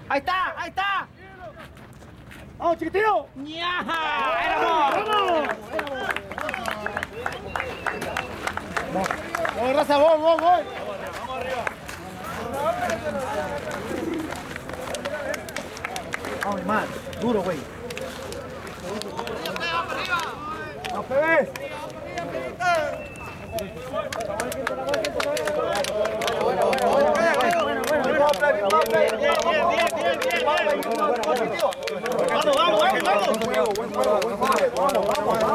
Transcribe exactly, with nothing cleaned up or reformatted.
Ahí está, ahí está. ¡Vamos, chiquitito! ¡Ñaja! ¡Éramos! ¡Vamos! ¡Vamos, raza! ¡Voy, voy, voy! Vamos arriba. Vamos, man. Duro, güey. ¡Vamos, bebés! Vamos, vamos, vamos, vamos.